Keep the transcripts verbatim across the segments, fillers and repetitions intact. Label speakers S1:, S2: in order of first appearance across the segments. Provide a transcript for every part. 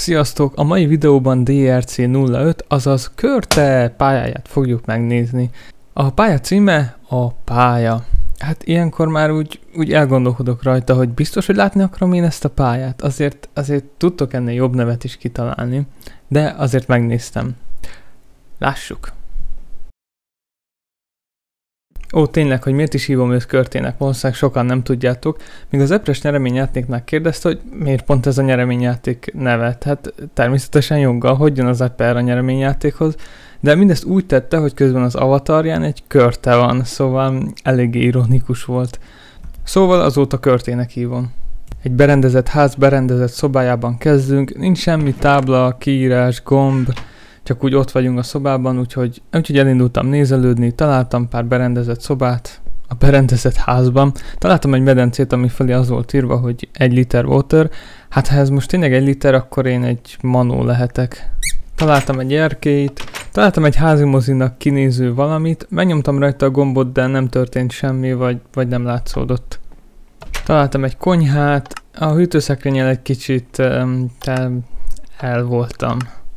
S1: Sziasztok! A mai videóban dé er cé nulla öt, azaz Körte pályáját fogjuk megnézni. A pálya címe a pálya. Hát ilyenkor már úgy, úgy elgondolkodok rajta, hogy biztos, hogy látni akarom én ezt a pályát. Azért, azért tudtok ennél jobb nevet is kitalálni, de azért megnéztem. Lássuk! Ó, tényleg, hogy miért is hívom őt Körtének, valószínűleg sokan nem tudjátok, míg az epres nyereményjátéknál kérdezte, hogy miért pont ez a nyereményjáték neve. Hát természetesen joggal, hogy jön az eper a nyereményjátékhoz, de mindezt úgy tette, hogy közben az avatarján egy Körte van, szóval eléggé ironikus volt. Szóval azóta Körtének hívom. Egy berendezett ház berendezett szobájában kezdünk, nincs semmi tábla, kiírás, gomb, csak úgy ott vagyunk a szobában, úgyhogy, úgyhogy elindultam nézelődni, találtam pár berendezett szobát a berendezett házban. Találtam egy medencét, ami felé az volt írva, hogy egy liter water. Hát ha ez most tényleg egy liter, akkor én egy manó lehetek. Találtam egy erkélyt, találtam egy házi mozinak kinéző valamit, megnyomtam rajta a gombot, de nem történt semmi, vagy, vagy nem látszódott. Találtam egy konyhát, a hűtőszekrényel egy kicsit um, el voltam.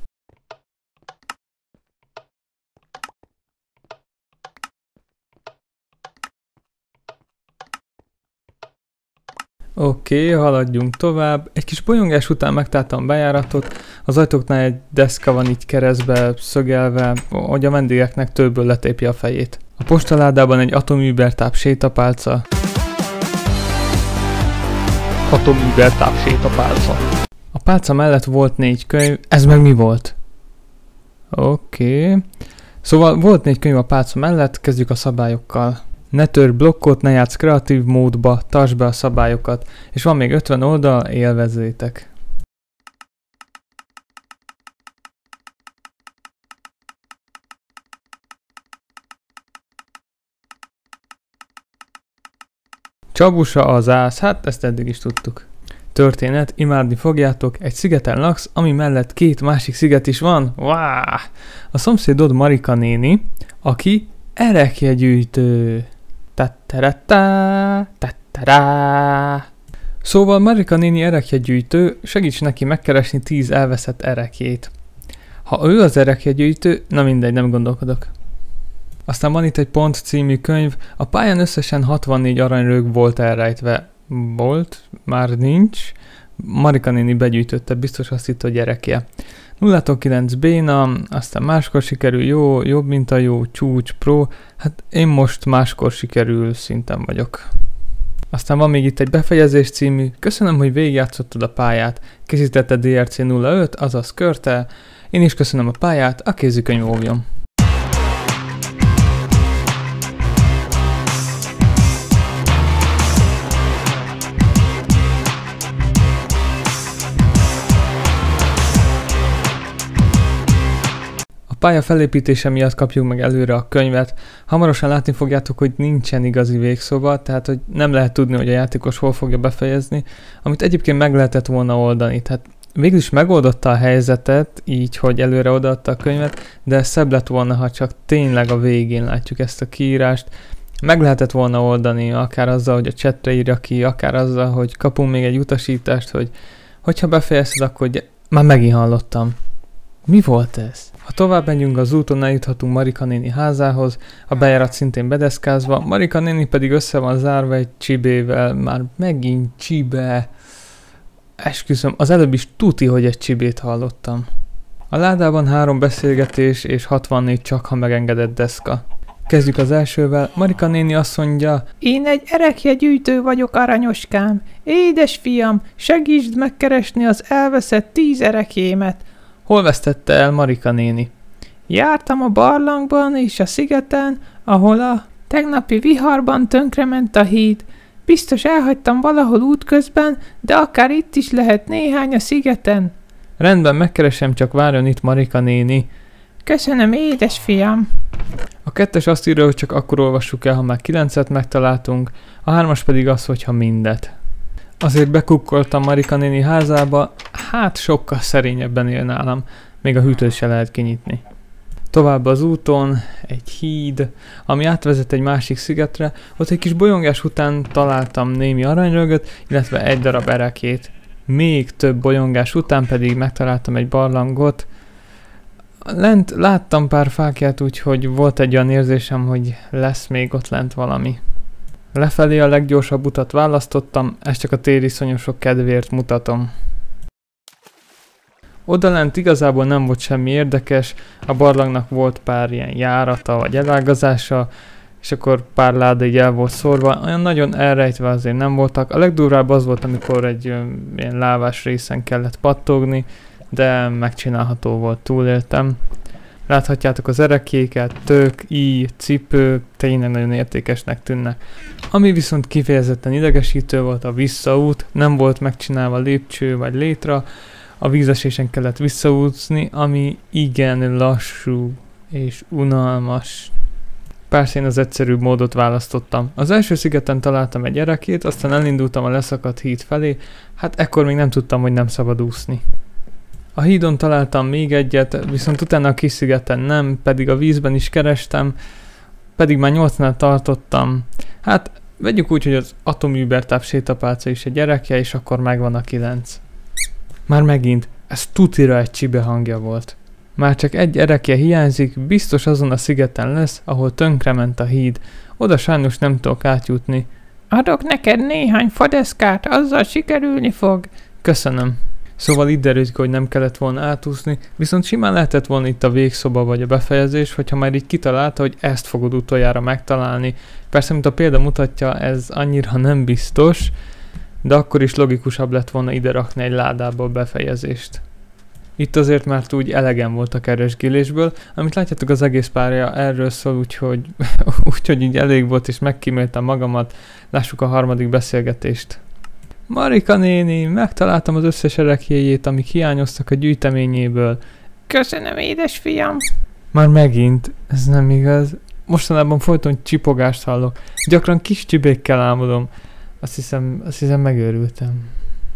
S1: Oké, okay, haladjunk tovább. Egy kis bolyongás után megtaláltam a bejáratot, az ajtóknál egy deszka van így keresztbe, szögelve, hogy a vendégeknek többől letépje a fejét. A postaládában egy atomübertáp sétapálca. Atomübertáp sétapálca. A pálca mellett volt négy könyv, ez meg mi volt? Oké. Okay. Szóval volt négy könyv a pálca mellett, kezdjük a szabályokkal. Ne törj blokkot, ne játsz kreatív módba, tartsd be a szabályokat, és van még ötven oldal, élvezzétek. Csabusa az ász, hát ezt eddig is tudtuk. Történet, imádni fogjátok, egy szigeten laksz, ami mellett két másik sziget is van. Váááá! A szomszédod Marika néni, aki erekjegyűjtő. Tattarata, tattará. Szóval Marika néni erekjegyűjtő, segíts neki megkeresni tíz elveszett erekjét. Ha ő az erekjegyűjtő, na mindegy, nem gondolkodok. Aztán van itt egy Pont című könyv, a pályán összesen hatvannégy aranyrög volt elrejtve. Volt? Már nincs. Marika néni begyűjtötte, biztos azt hitt, hogy erekje. nullától kilenc béna, aztán máskor sikerül jó, jobb mint a jó, csúcs, pro, hát én most máskor sikerül szinten vagyok. Aztán van még itt egy befejezés című, köszönöm, hogy végigjátszottad a pályát, készítette dé er cé nulla öt, azaz Körte, én is köszönöm a pályát, a kézikönyv óvjon. A pálya felépítése miatt kapjuk meg előre a könyvet. Hamarosan látni fogjátok, hogy nincsen igazi végszoba, tehát hogy nem lehet tudni, hogy a játékos hol fogja befejezni, amit egyébként meg lehetett volna oldani. Tehát végül is megoldotta a helyzetet, így, hogy előre odaadta a könyvet, de szebb lett volna, ha csak tényleg a végén látjuk ezt a kiírást. Meg lehetett volna oldani, akár azzal, hogy a chatre írja ki, akár azzal, hogy kapunk még egy utasítást, hogy hogyha befejezted, akkor ugye... Már megint hallottam. Mi volt ez? Ha tovább megyünk az úton, eljuthatunk Marika néni házához, a bejárat szintén bedeszkázva, Marika néni pedig össze van zárva egy csibével, már megint csibe. Esküszöm, az előbb is tuti, hogy egy csibét hallottam. A ládában három beszélgetés és hatvannégy csak ha megengedett deszka. Kezdjük az elsővel, Marika néni azt mondja:
S2: Én egy erekjegyűjtő vagyok, aranyoskám. Édes fiam, segítsd megkeresni az elveszett tíz erekjémet.
S1: Hol vesztette el Marika néni?
S2: Jártam a barlangban és a szigeten, ahol a tegnapi viharban tönkrement a híd. Biztos elhagytam valahol útközben, de akár itt is lehet néhány a szigeten.
S1: Rendben, megkeresem, csak várjon itt Marika néni.
S2: Köszönöm, édes fiam.
S1: A kettes azt írja, hogy csak akkor olvassuk el, ha már kilencet megtaláltunk, a hármas pedig az, hogyha mindet. Azért bekukkoltam Marika néni házába, hát sokkal szerényebben él nálam, még a hűtőt se lehet kinyitni. Tovább az úton egy híd, ami átvezet egy másik szigetre, ott egy kis bolyongás után találtam némi aranyrögöt, illetve egy darab erekét. még több bolyongás után pedig megtaláltam egy barlangot. Lent láttam pár fákját, úgyhogy volt egy olyan érzésem, hogy lesz még ott lent valami. Lefelé a leggyorsabb utat választottam, ezt csak a tériszonyosok kedvéért mutatom. Odalent igazából nem volt semmi érdekes, a barlangnak volt pár ilyen járata vagy elágazása, és akkor pár láda így el volt szórva, olyan nagyon elrejtve azért nem voltak. A legdurvább az volt, amikor egy ö, ilyen lávás részen kellett pattogni, de megcsinálható volt, túléltem. Láthatjátok az erekéket, tök, íj, cipő, tényleg nagyon értékesnek tűnnek. Ami viszont kifejezetten idegesítő volt a visszaút, nem volt megcsinálva lépcső vagy létra, a vízesésen kellett visszaúszni, ami igen lassú és unalmas. Persze én az egyszerűbb módot választottam. Az első szigeten találtam egy erekét, aztán elindultam a leszakadt híd felé, hát ekkor még nem tudtam, hogy nem szabad úszni. A hídon találtam még egyet, viszont utána a kis szigeten nem, pedig a vízben is kerestem, pedig már nyolcnál tartottam. Hát vegyük úgy, hogy az atomübertáv sétapálca is egy erekje, és akkor megvan a kilenc. Már megint, ez tutira egy csibe hangja volt. Már csak egy erekje hiányzik, biztos azon a szigeten lesz, ahol tönkrement a híd. Oda sajnos nem tudok átjutni.
S2: Adok neked néhány fadeszkát, azzal sikerülni fog.
S1: Köszönöm. Szóval itt derült ki, hogy nem kellett volna átúszni, viszont simán lehetett volna itt a végszoba vagy a befejezés, hogyha már így kitalálta, hogy ezt fogod utoljára megtalálni. Persze, mint a példa mutatja, ez annyira nem biztos, de akkor is logikusabb lett volna ide rakni egy ládába a befejezést. Itt azért már úgy elegem volt a keresgélésből, amit látjátok, az egész párja erről szól, úgyhogy, úgyhogy így elég volt és megkíméltem magamat. Lássuk a harmadik beszélgetést. Marika néni, megtaláltam az összes erekjéjét, amik hiányoztak a gyűjteményéből.
S2: Köszönöm, édes fiam.
S1: Már megint, ez nem igaz. Mostanában folyton csipogást hallok. Gyakran kis csibékkel álmodom. Azt hiszem, azt hiszem megőrültem.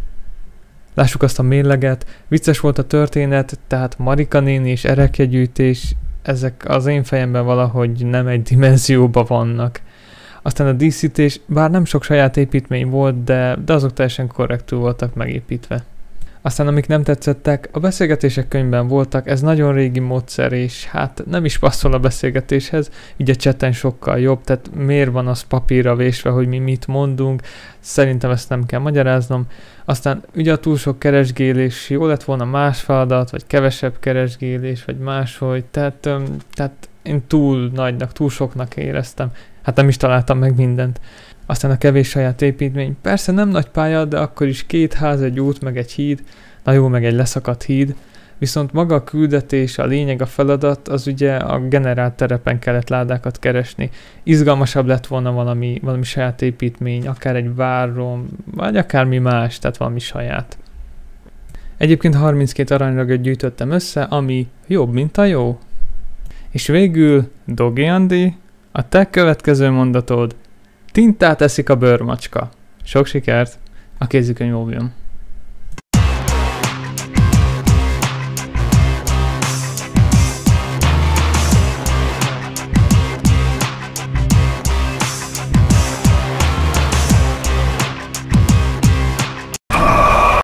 S1: Lássuk azt a mérleget. Vicces volt a történet, tehát Marika néni és erekjegyűjtés, ezek az én fejemben valahogy nem egy dimenzióban vannak. Aztán a díszítés, bár nem sok saját építmény volt, de, de azok teljesen korrektül voltak megépítve. Aztán amik nem tetszettek, a beszélgetések könyvben voltak, ez nagyon régi módszer, és hát nem is passzol a beszélgetéshez, így a chaten sokkal jobb, tehát miért van az papírra vésve, hogy mi mit mondunk, szerintem ezt nem kell magyaráznom. Aztán ugye a túl sok keresgélés, jó lett volna más feladat, vagy kevesebb keresgélés, vagy máshogy, tehát, öm, tehát én túl nagynak, túl soknak éreztem. Hát nem is találtam meg mindent. Aztán a kevés saját építmény. Persze nem nagy pálya, de akkor is két ház, egy út, meg egy híd. Na jó, meg egy leszakadt híd. Viszont maga a küldetés, a lényeg, a feladat, az ugye a generált terepen kellett ládákat keresni. Izgalmasabb lett volna valami, valami saját építmény, akár egy várom, vagy akármi más, tehát valami saját. Egyébként harminckét aranyragot gyűjtöttem össze, ami jobb, mint a jó. És végül, Dogi Andi, a te következő mondatod: tintát eszik a bőrmacska. Sok sikert, a kézikönyv óvjon.